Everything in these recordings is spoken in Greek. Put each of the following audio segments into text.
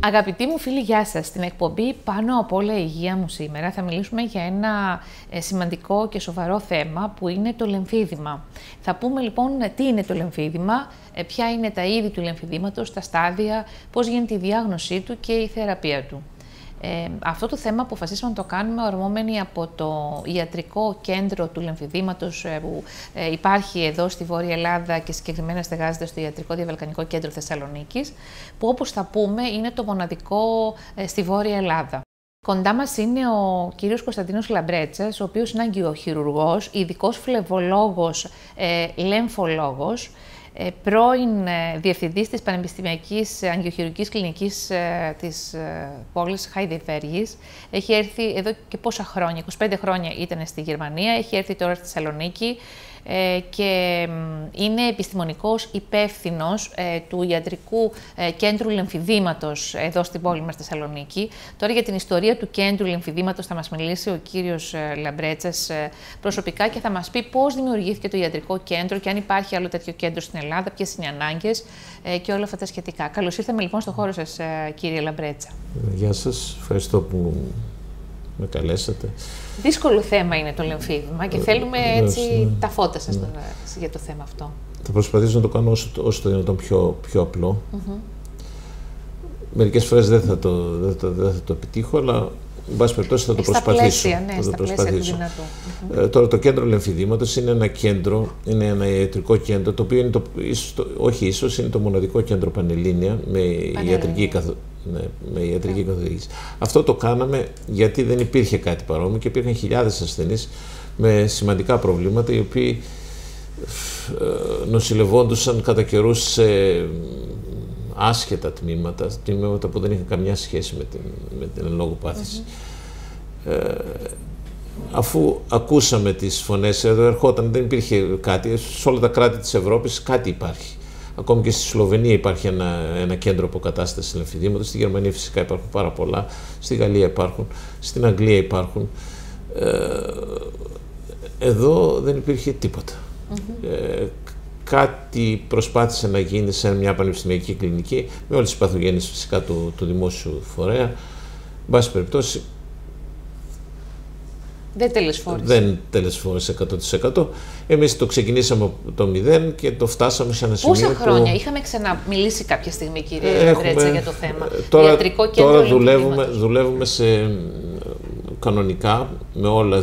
Αγαπητοί μου φίλοι, γεια σας. Στην εκπομπή «Πάνω απ' όλα η υγεία μου» σήμερα θα μιλήσουμε για ένα σημαντικό και σοβαρό θέμα που είναι το λεμφίδημα. Θα πούμε λοιπόν τι είναι το λεμφίδημα, ποια είναι τα είδη του λεμφιδήματος, τα στάδια, πώς γίνεται η διάγνωσή του και η θεραπεία του. Αυτό το θέμα αποφασίσαμε να το κάνουμε ορμόμενοι από το ιατρικό κέντρο του λεμφιδήματος που υπάρχει εδώ στη Βόρεια Ελλάδα και συγκεκριμένα στεγάζεται στο Ιατρικό Διαβαλκανικό Κέντρο Θεσσαλονίκης, που όπως θα πούμε είναι το μοναδικό στη Βόρεια Ελλάδα. Κοντά μας είναι ο κύριος Κωνσταντίνος Λαμπρέτσας, ο οποίος είναι αγκιοχειρουργός, ειδικός φλεβολόγος, λεμφολόγος, πρώην διευθυντής της Πανεπιστημιακής Αγκιοχειρουργικής Κλινικής της πόλης Χαϊδελβέργης. Έχει έρθει εδώ και πόσα χρόνια, 25 χρόνια ήταν στη Γερμανία, έχει έρθει τώρα στη Θεσσαλονίκη και είναι επιστημονικός υπεύθυνος του Ιατρικού Κέντρου Λεμφιδήματος εδώ στην πόλη μας Θεσσαλονίκη. Τώρα για την ιστορία του Κέντρου Λεμφιδήματος θα μας μιλήσει ο κύριος Λαμπρέτσας προσωπικά και θα μας πει πώς δημιουργήθηκε το Ιατρικό Κέντρο και αν υπάρχει άλλο τέτοιο κέντρο στην Ελλάδα, ποιες είναι οι ανάγκες και όλα αυτά τα σχετικά. Καλώς ήρθαμε λοιπόν στο χώρο σας, κύριε Λαμπρέτσα. Γεια σας, ευχαριστώ που με καλέσατε. Δύσκολο θέμα είναι το λεμφίδημα και θέλουμε έτσι τα φώτα σας για το θέμα αυτό. Θα προσπαθήσω να το κάνω όσο το δυνατόν πιο απλό. Μερικές φορές δεν θα το επιτύχω, αλλά εν πάση περιπτώσει θα το προσπαθήσω. Στα πλαίσια του δυνατού. Τώρα το κέντρο λεμφιδήματος είναι ένα κέντρο, είναι ένα ιατρικό κέντρο, το οποίο είναι είναι το μοναδικό κέντρο πανελλήνια με ιατρική καθοδήγηση. Αυτό το κάναμε γιατί δεν υπήρχε κάτι παρόμοιο και υπήρχαν χιλιάδες ασθενείς με σημαντικά προβλήματα, οι οποίοι νοσηλευόντουσαν κατά καιρούς σε άσχετα τμήματα που δεν είχαν καμιά σχέση με την εν λόγω πάθηση. Αφού ακούσαμε τις φωνές, εδώ ερχόταν, δεν υπήρχε κάτι, σε όλα τα κράτη της Ευρώπης κάτι υπάρχει. Ακόμη και στη Σλοβενία υπάρχει ένα κέντρο αποκατάστασης λεμφιδήματος, στη Γερμανία φυσικά υπάρχουν πάρα πολλά, στη Γαλλία υπάρχουν, στην Αγγλία υπάρχουν. Εδώ δεν υπήρχε τίποτα. Κάτι προσπάθησε να γίνει σε μια πανεπιστημιακή κλινική, με όλες τις παθογένειες φυσικά του δημόσιου φορέα. Εν πάση περιπτώσει, δεν τελεσφόρησε 100%. Εμείς το ξεκινήσαμε από το 0 και το φτάσαμε σε ένα σημείο. Πόσα χρόνια είχαμε ξαναμιλήσει κάποια στιγμή, κύριε Λαμπρέτσα, για το θέμα? Τώρα δουλεύουμε κανονικά με όλα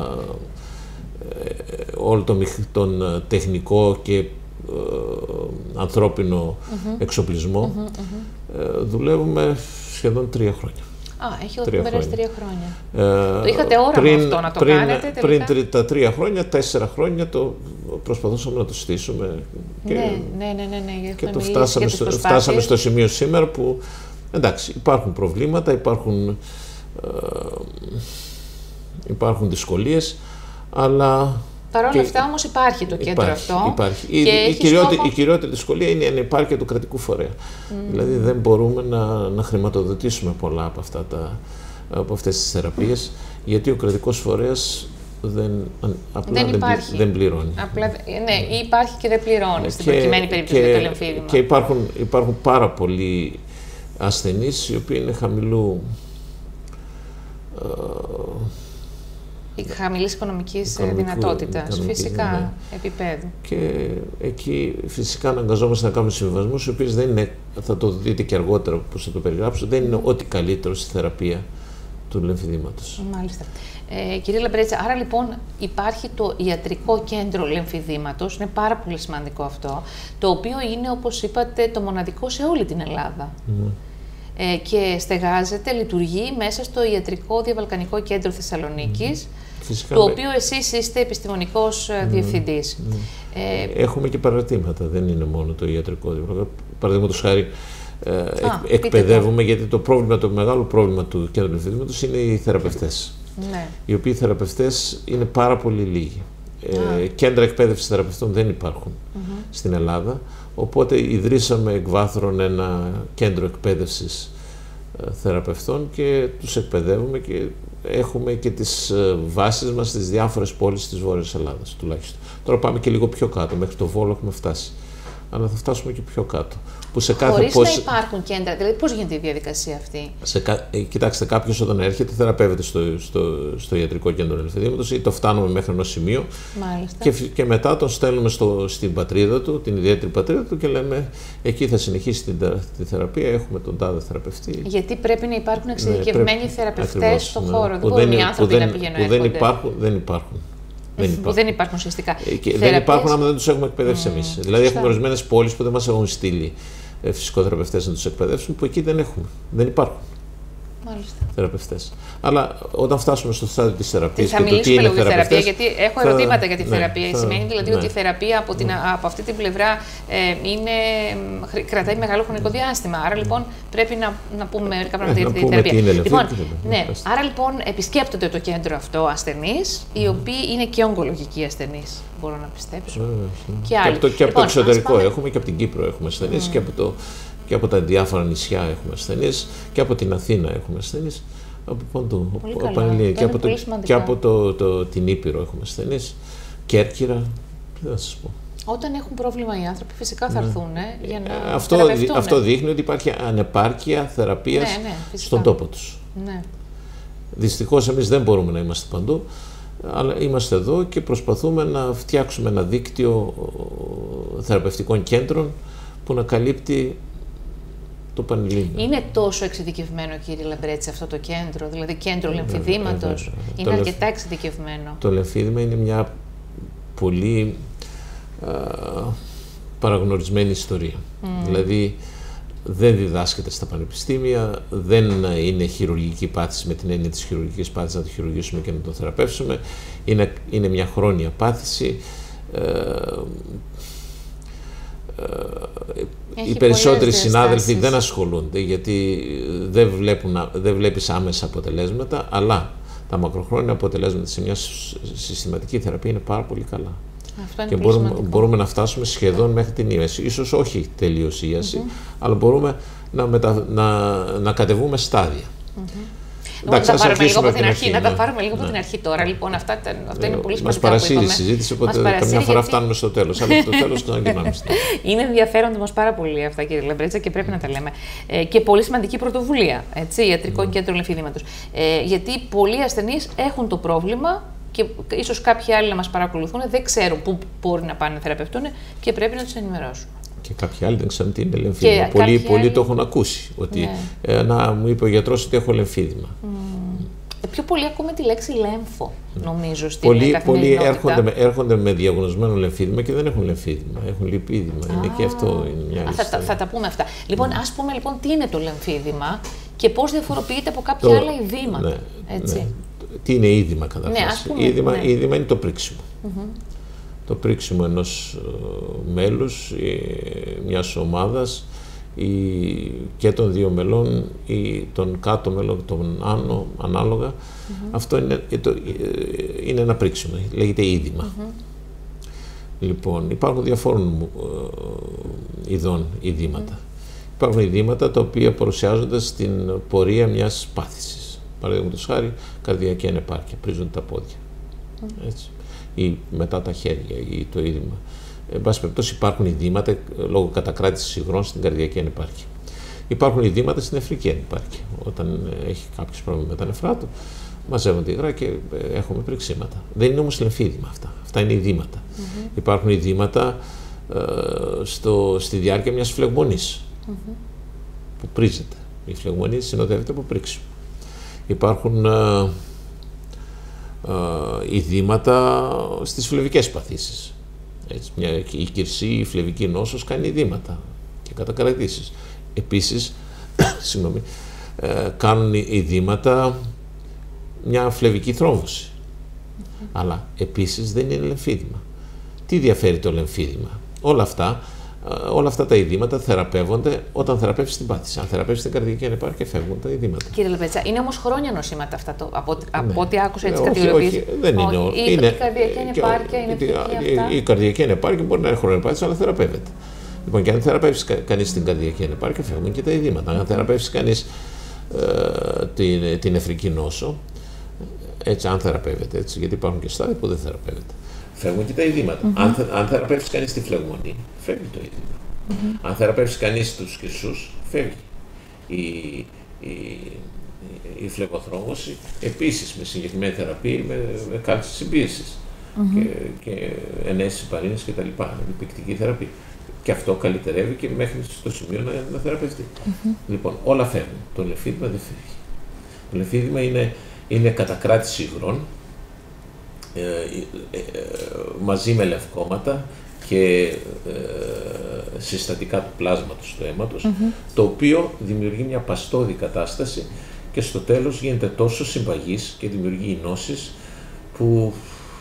όλο τον τεχνικό και ανθρώπινο εξοπλισμό. Δουλεύουμε σχεδόν 3 χρόνια. Έχει περάσει 3 χρόνια. Το είχατε όραμα αυτό να το κάνετε τελικά? Πριν τα 3 χρόνια, 4 χρόνια προσπαθούσαμε να το στήσουμε. Και το φτάσαμε στο σημείο σήμερα που, εντάξει, υπάρχουν προβλήματα, υπάρχουν δυσκολίες, αλλά... Παρ' όλα αυτά όμως υπάρχει το κέντρο αυτό. Υπάρχει. Η κυριότερη δυσκολία είναι η ανεπάρκεια του κρατικού φορέα. Δηλαδή δεν μπορούμε να χρηματοδοτήσουμε πολλά από αυτές τις θεραπείες, γιατί ο κρατικός φορέας δεν πληρώνει. Ή υπάρχει και δεν πληρώνει στην προκειμένη περίπτωση για το λεμφίδημα. Και υπάρχουν πάρα πολλοί ασθενείς οι οποίοι είναι χαμηλής οικονομικής δυνατότητας, φυσικά, επίπεδου. Και εκεί φυσικά αναγκαζόμαστε να κάνουμε συμβιβασμούς, οι οποίοι δεν είναι, θα το δείτε και αργότερα πώς θα το περιγράψω, δεν είναι ό,τι καλύτερο στη θεραπεία του λεμφιδήματος. Μάλιστα. Κύριε Λαμπρέτσα, άρα λοιπόν υπάρχει το Ιατρικό Κέντρο Λεμφιδήματος, είναι πάρα πολύ σημαντικό αυτό, το οποίο είναι, όπως είπατε, το μοναδικό σε όλη την Ελλάδα. Και στεγάζεται, λειτουργεί μέσα στο Ιατρικό Διαβαλκανικό Κέντρο Θεσσαλονίκης, του οποίου εσείς είστε επιστημονικός διευθυντής. Έχουμε και παρατήματα, δεν είναι μόνο το ιατρικό διαβαλκανικό. Παραδείγματος χάρη, εκπαιδεύουμε, γιατί το μεγάλο πρόβλημα του Κέντρου Λεμφιδήματος είναι οι θεραπευτές. Οι οποίοι θεραπευτές είναι πάρα πολύ λίγοι. Κέντρα εκπαίδευσης θεραπευτών δεν υπάρχουν στην Ελλάδα, οπότε ιδρύσαμε εκ βάθρων ένα κέντρο εκπαίδευσης θεραπευτών και τους εκπαιδεύουμε και έχουμε και τις βάσεις μας στις διάφορες πόλεις της Βόρειας Ελλάδας τουλάχιστον. Τώρα πάμε και λίγο πιο κάτω, μέχρι το Βόλο έχουμε φτάσει. αλλά θα φτάσουμε και πιο κάτω. Χωρίς να υπάρχουν κέντρα, δηλαδή πώς γίνεται η διαδικασία αυτή? Κοιτάξτε, κάποιος όταν έρχεται θεραπεύεται στο ιατρικό κέντρο λυμφεδήματος ή το φτάνουμε μέχρι ενός σημείου και μετά τον στέλνουμε στην πατρίδα του, την ιδιαίτερη πατρίδα του και λέμε εκεί θα συνεχίσει τη θεραπεία, έχουμε τον τάδε θεραπευτή. Γιατί πρέπει να υπάρχουν εξειδικευμένοι θεραπευτές στον χώρο, δεν μπορούν οι άνθρωποι να πηγαίνουν δεν υπάρχουν. Δεν υπάρχουν ουσιαστικά. Δεν υπάρχουν άμα δεν τους έχουμε εκπαιδεύσει εμείς. Δηλαδή, έχουμε ορισμένες πόλεις που δεν μας έχουν στείλει φυσικοθεραπευτές να τους εκπαιδεύσουν, που εκεί δεν έχουμε. Δεν υπάρχουν θεραπευτές. Αλλά όταν φτάσουμε στο στάδιο της θεραπείας και το τι είναι θεραπεία, γιατί έχω ερωτήματα για τη θεραπεία. Σημαίνει δηλαδή ότι η θεραπεία από αυτή την πλευρά κρατάει μεγάλο χρονικό διάστημα. Άρα λοιπόν πρέπει να πούμε μερικά πράγματα για τη θεραπεία. Άρα λοιπόν επισκέπτονται το κέντρο αυτό ασθενείς, οι οποίοι είναι και ογκολογικοί ασθενείς, μπορώ να πιστέψω. Και από το εξωτερικό έχουμε, και από την Κύπρο έχουμε ασθενείς, και από τα διάφορα νησιά έχουμε ασθενείς, και από την Αθήνα έχουμε ασθενείς, από παντού. Και από την Ήπειρο έχουμε ασθενείς, Κέρκυρα, δεν θα σας πω. Όταν έχουν πρόβλημα οι άνθρωποι, φυσικά θα έρθουν για να θεραπευτούν. Αυτό δείχνει ότι υπάρχει ανεπάρκεια θεραπείας στον τόπο τους. Δυστυχώς εμείς δεν μπορούμε να είμαστε παντού, αλλά είμαστε εδώ και προσπαθούμε να φτιάξουμε ένα δίκτυο θεραπευτικών κέντρων που να καλύπτει το Πανελλήνιο. Είναι τόσο εξειδικευμένο, κύριε Λαμπρέτση, αυτό το κέντρο, δηλαδή κέντρο λεμφιδήματος? Είναι αρκετά εξειδικευμένο. Το λεμφίδημα είναι μια πολύ παραγνωρισμένη ιστορία. Δηλαδή, δεν διδάσκεται στα πανεπιστήμια, δεν είναι χειρουργική πάθηση με την έννοια της χειρουργικής πάθησης να το χειρουργήσουμε και να το θεραπεύσουμε. Είναι μια χρόνια πάθηση. Οι περισσότεροι συνάδελφοι δεν ασχολούνται γιατί δεν βλέπεις άμεσα αποτελέσματα, αλλά τα μακροχρόνια αποτελέσματα σε μια συστηματική θεραπεία είναι πάρα πολύ καλά. Και μπορούμε να σχεδόν μέχρι την ίαση. Ίσως όχι τελείως ίαση, αλλά μπορούμε να κατεβούμε στάδια. Να τα πάρουμε λίγο από την αρχή. Να τα πάρουμε λίγο από την αρχή τώρα. Λοιπόν, αυτά είναι πολύ σημαντικά. Μας παρασύρει η συζήτηση, οπότε καμιά φορά φτάνουμε στο τέλος. Αλλά από το τέλος ξαναγυρνάμε. Είναι ενδιαφέροντα όμως πάρα πολύ αυτά, κύριε Λαμπρέτσα, και πρέπει να τα λέμε. Και πολύ σημαντική πρωτοβουλία, ιατρικό κέντρο λεμφιδήματος. Γιατί πολλοί ασθενείς έχουν το πρόβλημα και ίσως κάποιοι άλλοι να μας παρακολουθούν, δεν ξέρουν πού μπορεί να πάνε να θεραπευτούν και πρέπει να τους ενημερώσουν. Και κάποιοι άλλοι δεν ξέρουν τι είναι λεμφίδημα. Πολλοί το έχουν ακούσει. Ότι μου είπε ο γιατρός ότι έχω λεμφίδημα. Πιο πολύ ακούμε τη λέξη λέμφο, νομίζω, στην καθημερινότητα. Πολλοί έρχονται με διαγνωσμένο λεμφίδημα και δεν έχουν λεμφίδημα. Έχουν λιπίδημα. Είναι και αυτό μια άλλη. Θα τα πούμε αυτά. Λοιπόν, ας πούμε λοιπόν τι είναι το λεμφίδημα και πώς διαφοροποιείται από κάποια άλλα ειδήματα. Τι είναι είδημα καταρχάς? Είδημα είναι το πρίξιμο. Το πρίξιμο ενός μέλους, μιας ομάδας και των δύο μελών ή των κάτω μελών, των άνω, ανάλογα. Αυτό είναι ένα πρίξιμο, λέγεται είδημα. Λοιπόν, υπάρχουν διαφόρων ειδών ειδήματα. Υπάρχουν ειδήματα τα οποία παρουσιάζονται στην πορεία μιας πάθησης. Παραδείγματος χάρη, καρδιακή ανεπάρκεια, πρίζονται τα πόδια. Έτσι. Ή μετά τα χέρια ή το είδημα. Εν πάση περιπτώσει, υπάρχουν ειδήματα λόγω κατακράτησης υγρών στην καρδιακή ανεπάρκεια. Υπάρχουν ειδήματα στην νεφρική ανεπάρκεια. Όταν έχει κάποιος πρόβλημα με τα νεφρά του, μαζεύονται υγρά και έχουμε πριξίματα. Δεν είναι όμως λεμφίδημα αυτά. Αυτά είναι ειδήματα. Υπάρχουν ειδήματα στη διάρκεια μιας φλεγμονής που πρίζεται. Η φλεγμονή συνοδεύεται από πρίξιμο. Υπάρχουν ειδήματα στις φλεβικές παθήσεις. Έτσι, η κυρσή, η φλεβική νόσος κάνει ειδήματα και κατακρατήσεις. Επίσης, κάνουν ειδήματα μια φλεβική θρόμβωση. Αλλά επίσης δεν είναι λεμφίδημα. Τι διαφέρει το λεμφίδημα? Όλα αυτά τα ειδήματα θεραπεύονται όταν θεραπεύσει την πάθηση. Αν θεραπεύσει την καρδιακή ανεπάρκεια, φεύγουν τα ειδήματα. Κύριε Λαμπρέτσα, είναι όμως χρόνια νοσήματα αυτά, από ό,τι άκουσα έτσι κατηγορίες? Όχι, δεν είναι. Η καρδιακή ανεπάρκεια είναι αυτά. Η καρδιακή ανεπάρκεια μπορεί να είναι χρονοπάθηση, αλλά θεραπεύεται. Λοιπόν, και αν θεραπεύσει κανείς την καρδιακή ανεπάρκεια, φεύγουν και τα ειδήματα. Αν θεραπεύσει κανείς την νεφρική νόσο, έτσι, αν θεραπεύεται, έτσι, γιατί υπάρχουν και στάδια που δεν θεραπεύεται, φεύγουν και τα ειδήματα. Αν θεραπεύσει κανείς τη φλεγμονή, φεύγει το είδημα. Αν θεραπεύσει κανείς τους κυρσούς, φεύγει. Η φλεγοθρόμωση, επίσης με συγκεκριμένη θεραπεία, με κάλυψη συμπίεσης και ενέσεις υπαρίνες κτλ. Λιπικτική θεραπεία. Και αυτό καλυτερεύει και μέχρι στο σημείο να θεραπευτεί. Λοιπόν, όλα φεύγουν. Το λεμφίδημα δεν φεύγει. Το λεμφίδημα είναι κατακράτηση υγρών μαζί με λευκόματα και συστατικά του πλάσματος του αίματος, το οποίο δημιουργεί μια παστώδη κατάσταση και στο τέλος γίνεται τόσο συμπαγής και δημιουργεί νόσεις που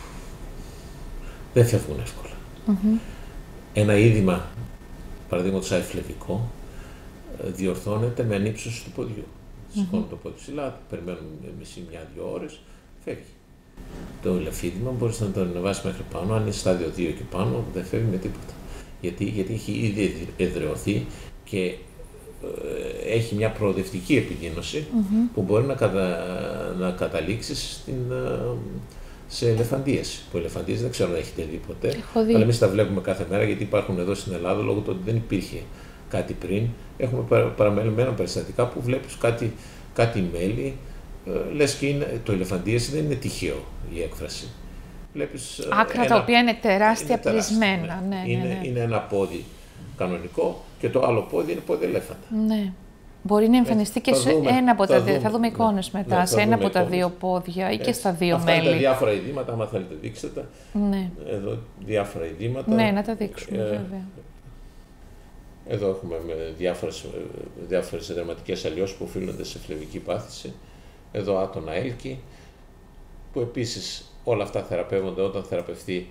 δεν φεύγουν εύκολα. Ένα είδημα, παραδείγματος χάρη φλεβικό, διορθώνεται με ανύψωση του ποδιού. Σηκώνουμε το πόδι ψηλά, περιμένουμε μισή-μια-2 ώρες, φεύγει. Το λεμφίδημα μπορείς να το ανεβάσεις μέχρι πάνω, αν είναι στάδιο 2 και πάνω, δεν φεύγει με τίποτα. Γιατί έχει ήδη εδραιωθεί και έχει μια προοδευτική επιδείνωση που μπορεί να καταλήξει σε ελεφαντίες. Που ελεφαντίες δεν ξέρω αν έχετε δει ποτέ, αλλά εμείς τα βλέπουμε κάθε μέρα γιατί υπάρχουν εδώ στην Ελλάδα λόγω του ότι δεν υπήρχε κάτι πριν. Έχουμε παραμελημένα περιστατικά που βλέπεις κάτι μέλι, λες και το ελεφαντίες δεν είναι τυχαίο η έκφραση. Βλέπεις άκρα τα οποία είναι τεράστια πλεισμένα. Είναι ένα πόδι κανονικό και το άλλο πόδι είναι πόδι ελέφαντα. Ναι. Μπορεί να εμφανιστεί και σε ένα από τα δύο. Θα δούμε εικόνες μετά. Σε ένα από τα δύο πόδια ή και στα δύο μέλη. Αυτά είναι τα διάφορα ειδήματα, άμα θέλετε δείξτε τα. Ναι. Εδώ διάφορα ειδήματα. Ναι, να τα δείξουμε βέβαια. Εδώ έχουμε διάφορες εδρματικές αλλοιώσεις που οφείλονται σε φλεβική πάθηση. Εδώ άτονα έλκη, που επίσης όλα αυτά θεραπεύονται όταν θεραπευτεί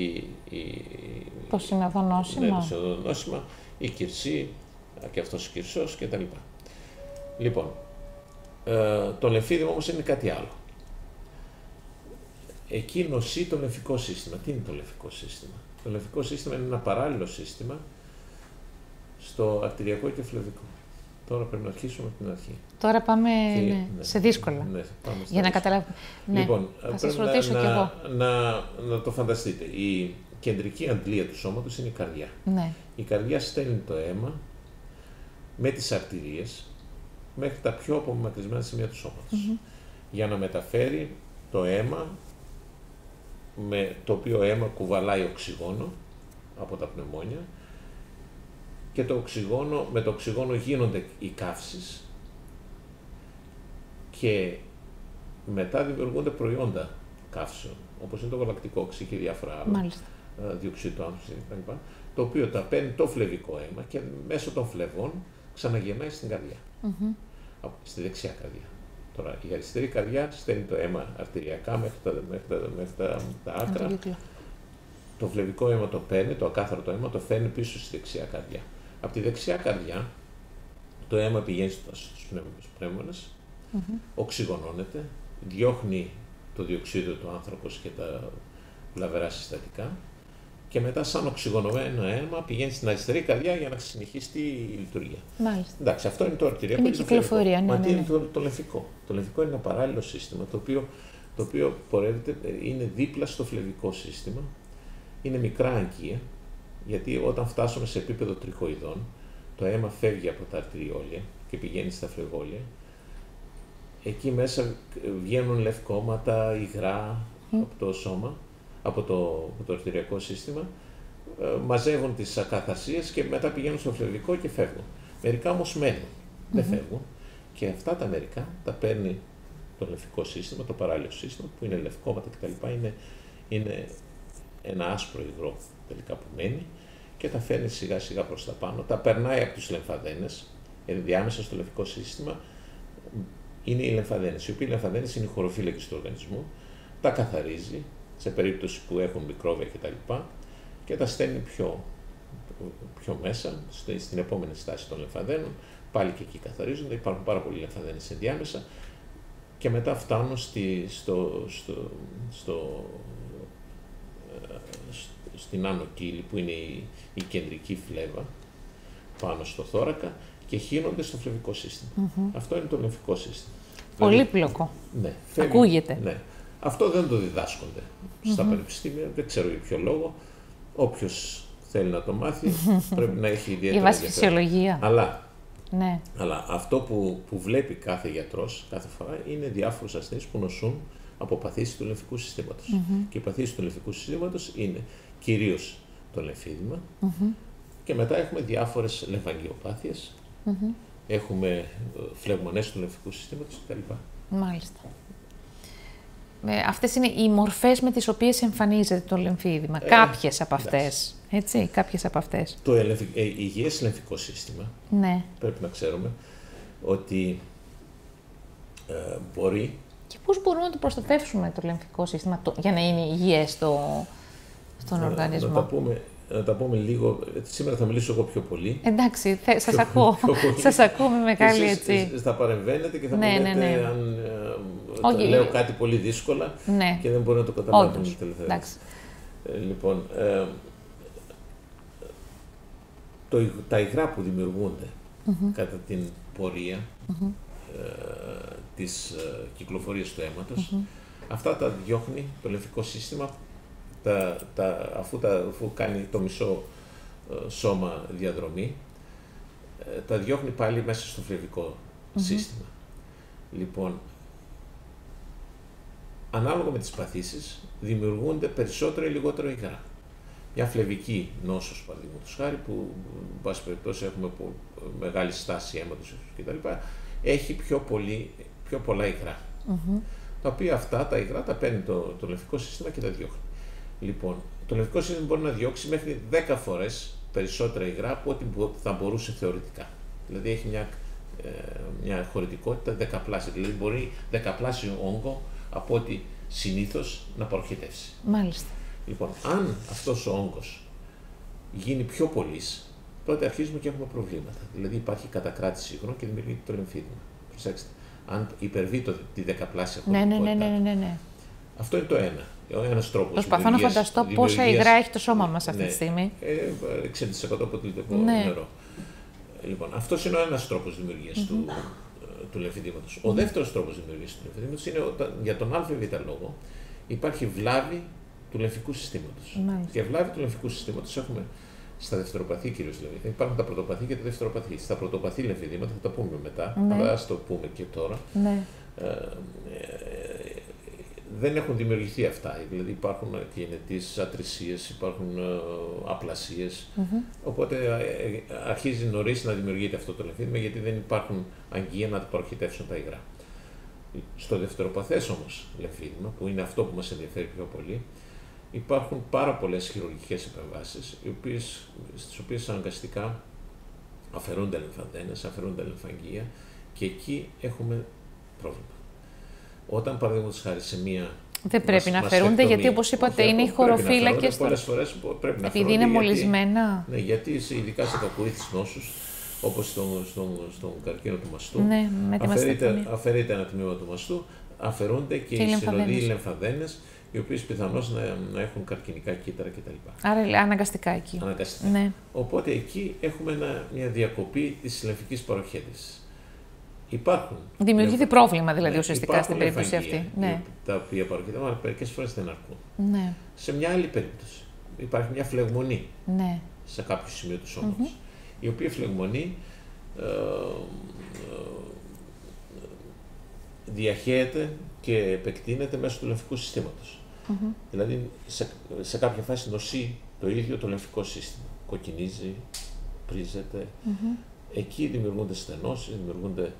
το συνοδονόσημα, η κυρσή και αυτός ο κυρσός κτλ. Λοιπόν, το λεμφίδημα όμως είναι κάτι άλλο. Εκεί νοσεί το λεμφικό σύστημα. Τι είναι το λεμφικό σύστημα? Το λεμφικό σύστημα είναι ένα παράλληλο σύστημα στο αρτηριακό και φλεβικό. Τώρα πρέπει να αρχίσουμε από την αρχή. Τώρα πάμε σε δύσκολα. Ναι, για να καταλάβουμε. Λοιπόν, θα σας ρωτήσω κι εγώ. Να το φανταστείτε. Η κεντρική αντλία του σώματος είναι η καρδιά. Ναι. Η καρδιά στέλνει το αίμα με τις αρτηρίες μέχρι τα πιο απομακρυσμένα σημεία του σώματος. Για να μεταφέρει το αίμα, με το οποίο αίμα κουβαλάει οξυγόνο από τα πνευμόνια, και με το οξυγόνο γίνονται οι καύσεις και μετά δημιουργούνται προϊόντα καύσεων, όπως είναι το γαλακτικό οξύ και διάφορα άλλα, διοξείδιο του άνθρακα κτλ. Το οποίο τα παίρνει το φλεβικό αίμα και μέσω των φλεβών ξαναγυρνάει στην καρδιά, στη δεξιά καρδιά. Τώρα, η αριστερή καρδιά στέλνει το αίμα αρτηριακά μέχρι τα άκρα. Το φλεβικό αίμα το παίρνει, το ακάθαρτο αίμα το φέρνει πίσω στη δεξιά καρδιά. Από τη δεξιά καρδιά το αίμα πηγαίνει στους πνεύμονες, οξυγονώνεται, διώχνει το διοξείδιο του άνθρακος και τα βλαβερά συστατικά και μετά σαν οξυγονωμένο αίμα πηγαίνει στην αριστερή καρδιά για να συνεχίσει η λειτουργία. Μάλιστα. Εντάξει, αυτό είναι το αρτηριακό. Είναι κυκλοφορία, ναι. Είναι το λεμφικό. Το λεμφικό είναι ένα παράλληλο σύστημα το οποίο πορεύεται, είναι δίπλα στο φλεβικό σύστημα. Είναι μικρά αγκία, γιατί όταν φτάσουμε σε επίπεδο τριχοειδών, το αίμα φεύγει από τα αρτηριόλια και πηγαίνει στα φλεγόλια. Εκεί μέσα βγαίνουν λευκόματα, υγρά από το σώμα, από το αρτηριακό σύστημα, μαζεύουν τις ακαθαρσίες και μετά πηγαίνουν στο φλεβικό και φεύγουν. Μερικά όμως μένουν, δεν φεύγουν, και αυτά τα μερικά τα παίρνει το λεμφικό σύστημα, το παράλληλο σύστημα, που είναι λευκόματα κτλ. Είναι ένα άσπρο υγρό τελικά που μένει και τα φέρνει σιγά σιγά προς τα πάνω, τα περνάει από τους λεμφαδένες, ενδιάμεσα στο λεμφικό σύστημα είναι οι λεμφαδένες, οι οποίοι λεμφαδένες είναι οι χωροφύλακες του οργανισμού, τα καθαρίζει σε περίπτωση που έχουν μικρόβια κτλ. Και τα στέλνει πιο μέσα, στην επόμενη στάση των λεμφαδένων, πάλι και εκεί καθαρίζονται, υπάρχουν πάρα πολλοί λεμφαδένες ενδιάμεσα και μετά φτάνουν στην άνω κύλη που είναι η κεντρική φλέβα πάνω στο θώρακα και χύνονται στο φλεβικό σύστημα. Αυτό είναι το λεμφικό σύστημα. Πολύπλοκο. Ναι, ακούγεται. Ναι. Αυτό δεν το διδάσκονται στα πανεπιστήμια, δεν ξέρω για ποιο λόγο. Όποιος θέλει να το μάθει πρέπει να έχει ιδιαίτερα. Η βάση φυσιολογία. Αλλά αυτό που βλέπει κάθε γιατρός κάθε φορά είναι διάφορους ασθενείς που νοσούν από παθήσεις του λεμφικού συστήματος. Και οι παθήσεις του λεμφικού συστήματος είναι κυρίως το λεμφίδημα και μετά έχουμε διάφορες λεμφαγγιοπάθειες, έχουμε φλεγμονές του λεμφικού συστήματος κτλ. Μάλιστα. Αυτές είναι οι μορφές με τις οποίες εμφανίζεται το λεμφίδημα. Κάποιες από αυτές. Έτσι, κάποιες από αυτές. Το υγιές λεμφικό σύστημα, πρέπει να ξέρουμε ότι μπορεί... Και πώς μπορούμε να το προστατεύσουμε το λεμφικό σύστημα για να είναι υγιές στον οργανισμό. Να τα πούμε λίγο. Σήμερα θα μιλήσω εγώ πιο πολύ. Εντάξει, σας ακούω. Σας ακούω με μεγάλη έτσι. Εσείς θα παρεμβαίνετε και θα μου λέτε αν λέω κάτι πολύ δύσκολα και δεν μπορεί να το καταλάβουν οι τελεθερές. Λοιπόν, τα υγρά που δημιουργούνται κατά την πορεία της κυκλοφορίας του αίματος, αυτά τα διώχνει το λεμφικό σύστημα αφού κάνει το μισό σώμα διαδρομή, τα διώχνει πάλι μέσα στο φλεβικό σύστημα. Λοιπόν, ανάλογα με τις παθήσεις, δημιουργούνται περισσότερο ή λιγότερο υγρά. Μια φλεβική νόσος, παραδείγματος χάρη, που, εν πάση περιπτώσει, έχουμε μεγάλη στάση αίματος κτλ., έχει πιο πολλά υγρά. Τα οποία αυτά τα υγρά τα παίρνει το λεμφικό σύστημα και τα διώχνει. Λοιπόν, το λεμφικό σύστημα μπορεί να διώξει μέχρι 10 φορές περισσότερα υγρά από ό,τι θα μπορούσε θεωρητικά. Δηλαδή έχει μια χωρητικότητα δεκαπλάσια, δηλαδή μπορεί δεκαπλάσιο όγκο από ό,τι συνήθως να παροχετεύσει. Μάλιστα. Λοιπόν, αν αυτός ο όγκος γίνει πιο πολύς, τότε αρχίζουμε και έχουμε προβλήματα. Δηλαδή υπάρχει κατακράτηση υγρών και δημιουργείται το λεμφίδημα. Προσέξτε, αν υπερβεί τη δεκαπλάσια χωρητικότητα. Αυτό είναι το ένα. Ένας τρόπος. Προσπαθώ να φανταστώ πόσα υγρά έχει το σώμα μας αυτή τη στιγμή. 60% από το νερό. Λοιπόν, αυτός είναι ο ένας τρόπος δημιουργίας του λεμφιδήματος. Ο δεύτερος τρόπος δημιουργίας του λεμφιδήματος είναι όταν για τον ΑΒ λόγο υπάρχει βλάβη του λεμφικού συστήματος. Και βλάβη του λεμφικού συστήματος έχουμε στα δευτεροπαθή κυρίως λεμφιδήματα. Υπάρχουν τα πρωτοπαθή και τα δευτεροπαθή. Στα πρωτοπαθή λεμφιδήματα θα τα πούμε μετά, αλλά ας το πούμε και τώρα. Δεν έχουν δημιουργηθεί αυτά, δηλαδή υπάρχουν κινητές ατρησίες, υπάρχουν απλασίες, οπότε αρχίζει νωρίς να δημιουργείται αυτό το λεμφίδημα γιατί δεν υπάρχουν αγγεία να παροχητεύσουν τα υγρά. Στο δευτεροπαθές όμως λεμφίδημα, που είναι αυτό που μας ενδιαφέρει πιο πολύ, υπάρχουν πάρα πολλές χειρουργικές επεμβάσεις, στις οποίες αναγκαστικά αφαιρούνται λεμφαδένες, αφαιρούνται λεμφαγγεία και εκεί έχουμε πρόβλημα. Όταν παραδείγματος χάρη σε μία. Δεν πρέπει να αφαιρούνται, γιατί όπως είπατε είναι οι χωροφύλακες. Πολλές φορές πρέπει να αφαιρούνται. Επειδή είναι μολυσμένα. Ναι, γιατί ειδικά σε κακοήθεις νόσους, όπως στον καρκίνο του μαστού, αφαιρείται ένα τμήμα του μαστού, αφαιρούνται και οι συνοδοί λεμφαδένες, οι οποίες πιθανώς να έχουν καρκινικά κύτταρα κτλ. Άρα αναγκαστικά εκεί. Αναγκαστικά. Ναι. Οπότε εκεί έχουμε μια διακοπή της λεμφικής παροχέτευσης. Δημιουργείται πρόβλημα δηλαδή ουσιαστικά στην περίπτωση αυτή. Τα οποία παροχετεύουν, αλλά μερικές φορές δεν αρκούν. Σε μια άλλη περίπτωση υπάρχει μια φλεγμονή σε κάποιο σημείο του σώματος, η οποία φλεγμονή διαχέεται και επεκτείνεται μέσω του λεμφικού συστήματος. Δηλαδή σε κάποια φάση νοσεί το ίδιο το λεμφικό σύστημα. Κοκκινίζει, πρίζεται. Εκεί δημιουργούνται στενώσεις, δημιουργούνται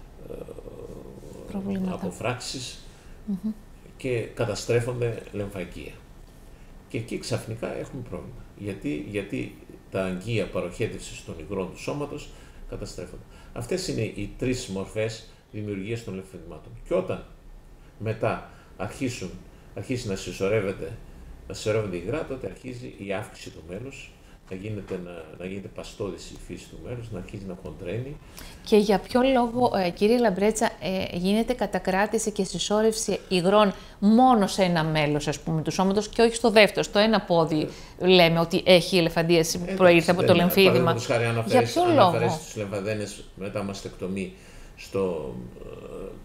αποφράξεις και καταστρέφονται λεμφαγγεία. Και εκεί ξαφνικά έχουμε πρόβλημα. Γιατί τα αγγεία παροχέτευσης των υγρών του σώματος καταστρέφονται. Αυτές είναι οι τρεις μορφές δημιουργίας των λεμφαδημάτων. Και όταν μετά αρχίσει να συσσωρεύονται υγρά, τότε αρχίζει η αύξηση του μέλους, να γίνεται παστόδηση η φύση του μέλους, να αρχίζει να χοντρένει. Και για ποιο λόγο, κύριε Λαμπρέτσα, γίνεται κατακράτηση και συσσόρευση υγρών μόνο σε ένα μέλος, ας πούμε, του σώματος και όχι στο δεύτερο? Στο ένα πόδι λέμε ότι έχει ελεφαντίαση που προήλθε από το λεμφίδημα. Για ποιο λόγο? Αν αφαιρέσει τους λεμφαδένες μετά μαστεκτομή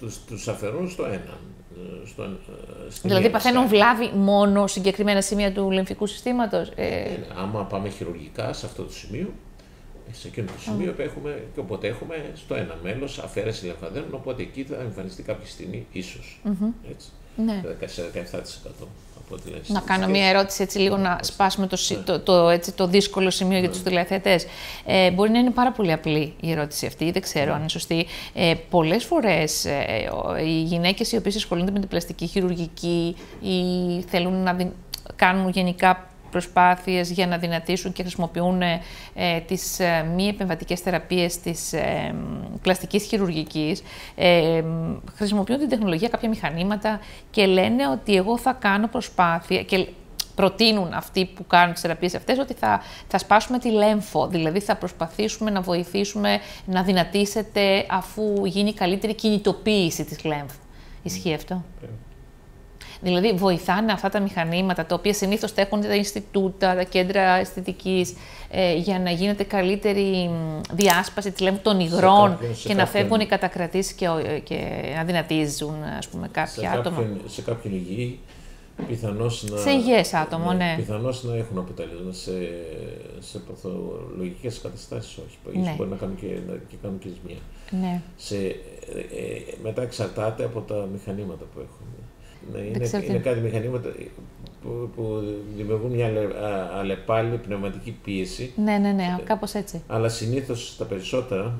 τους αφαιρούν στο ένα. Δηλαδή παθαίνουν βλάβη μόνο συγκεκριμένα σημεία του λεμφικού συστήματος. Άμα πάμε χειρουργικά σε αυτό το σημείο, σε εκείνο το σημείο έχουμε, και οπότε έχουμε στο ένα μέλος αφαίρεση λεμφαδένων, οπότε εκεί θα εμφανιστεί κάποια στιγμή ίσως. Έτσι. Ναι. Σε 17%. Να κάνω μια ερώτηση έτσι λίγο να σπάσουμε το δύσκολο σημείο για τους τηλεθεατές. Μπορεί να είναι πάρα πολύ απλή η ερώτηση αυτή, δεν ξέρω αν είναι σωστή. Πολλές φορές οι γυναίκες οι οποίες ασχολούνται με την πλαστική χειρουργική ή θέλουν να κάνουν γενικά προσπάθειες για να δυνατήσουν και χρησιμοποιούν τις μη επεμβατικές θεραπείες της πλαστικής χειρουργικής, χρησιμοποιούν την τεχνολογία, κάποια μηχανήματα και λένε ότι εγώ θα κάνω προσπάθεια και προτείνουν αυτοί που κάνουν τις θεραπείες αυτές ότι θα σπάσουμε τη λέμφο, δηλαδή θα προσπαθήσουμε να βοηθήσουμε να δυνατήσετε αφού γίνει καλύτερη κινητοποίηση της λέμφου. Ισχύει αυτό? Δηλαδή, βοηθάνε αυτά τα μηχανήματα, τα οποία συνήθως τα έχουν τα Ινστιτούτα, τα κέντρα αισθητικής, για να γίνεται καλύτερη διάσπαση της λέμφου των υγρών και να φεύγουν οι κατακρατήσεις και να δυνατίζουν, ας πούμε, κάποια άτομα. Σε κάποιον υγιή, πιθανώς να... Σε υγιές άτομο, ναι. Πιθανώς να έχουν αποτέλεσμα. Σε παθολογικές καταστάσεις όχι. Ναι. Μπορεί να κάνουν και κάνουν και ζημιά. Ναι. Μετά εξαρτάται από τα μηχανήματα που έχουν. Είναι κάτι μηχανήματα που δημιουργούν μια αλλεπάλληλη πνευματική πίεση. Ναι, κάπως έτσι. Αλλά συνήθως τα περισσότερα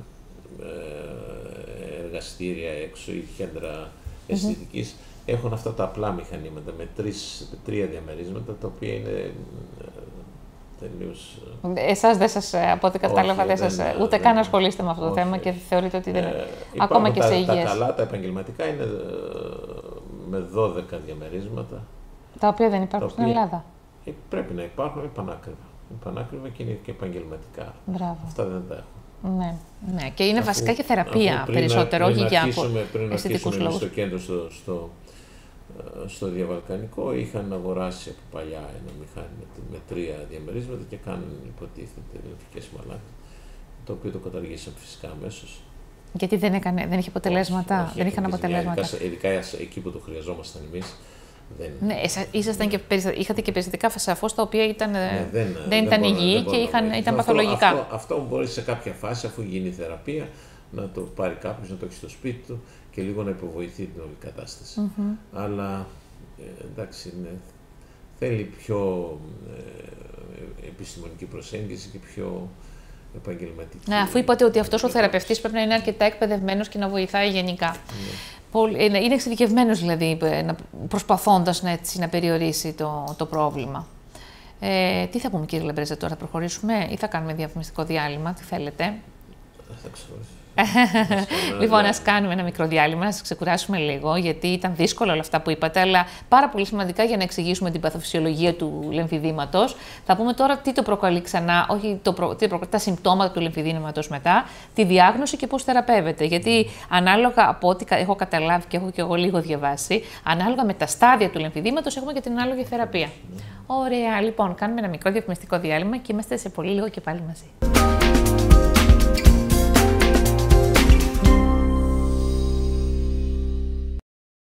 εργαστήρια έξω ή κέντρα αισθητικής έχουν αυτά τα απλά μηχανήματα με τρία διαμερίσματα, τα οποία είναι τελείως... Εσάς δεν σας, από ό,τι κατάλαβα, ούτε καν ασχολείστε με αυτό το θέμα και θεωρείτε ότι δεν είναι. Ακόμα και σε υγιές. Τα καλά, τα επαγγελματικά είναι με 12 διαμερίσματα. Τα οποία δεν υπάρχουν στην Ελλάδα. Πρέπει να υπάρχουν πανάκριβα και είναι και επαγγελματικά. Μπράβο. Αυτά δεν τα έχουν. Ναι. Και είναι βασικά και θεραπεία περισσότερο, όχι για αισθητικούς λόγους. Στο κέντρο, στο Διαβαλκανικό, είχαν αγοράσει από παλιά ένα μηχάνημα με 3 διαμερίσματα και κάνουν, υποτίθεται, λεμφικές μαλάκες, το οποίο το καταργήσαμε φυσικά αμέσως. Γιατί δεν είχε αποτελέσματα, όχι, δεν είχαν αποτελέσματα. Ειδικά εκεί που το χρειαζόμασταν εμείς. Ναι, είχατε και περιστατικά σαφώς τα οποία δεν ήταν υγιή και ήταν παθολογικά. Αυτό μπορεί σε κάποια φάση, αφού γίνει η θεραπεία, να το πάρει κάποιος, να το έχει στο σπίτι του και λίγο να υποβοηθεί την όλη κατάσταση. Αλλά εντάξει, θέλει πιο επιστημονική προσέγγιση και πιο επαγγελματική. Ναι, αφού είπατε ότι αυτός ο θεραπευτής πρέπει να είναι αρκετά εκπαιδευμένος και να βοηθάει γενικά. Είναι εξειδικευμένος δηλαδή, προσπαθώντας να περιορίσει το πρόβλημα. Τι θα πούμε, κύριε Λεμπρέζα, τώρα, θα προχωρήσουμε ή θα κάνουμε διαφημιστικό διάλειμμα, τι θέλετε? Λοιπόν, ας κάνουμε ένα μικρό διάλειμμα, να σας ξεκουράσουμε λίγο, γιατί ήταν δύσκολα όλα αυτά που είπατε, αλλά πάρα πολύ σημαντικά για να εξηγήσουμε την παθοφυσιολογία του λεμφιδήματος. Θα πούμε τώρα τι το προκαλεί ξανά, όχι τα συμπτώματα του λεμφιδήματος μετά, τη διάγνωση και πώς θεραπεύεται. Γιατί ανάλογα από ό,τι έχω καταλάβει και έχω και εγώ λίγο διαβάσει, ανάλογα με τα στάδια του λεμφιδήματος έχουμε και την ανάλογη θεραπεία. Ωραία, λοιπόν, κάνουμε ένα μικρό διαφημιστικό διάλειμμα και είμαστε σε πολύ λίγο και πάλι μαζί.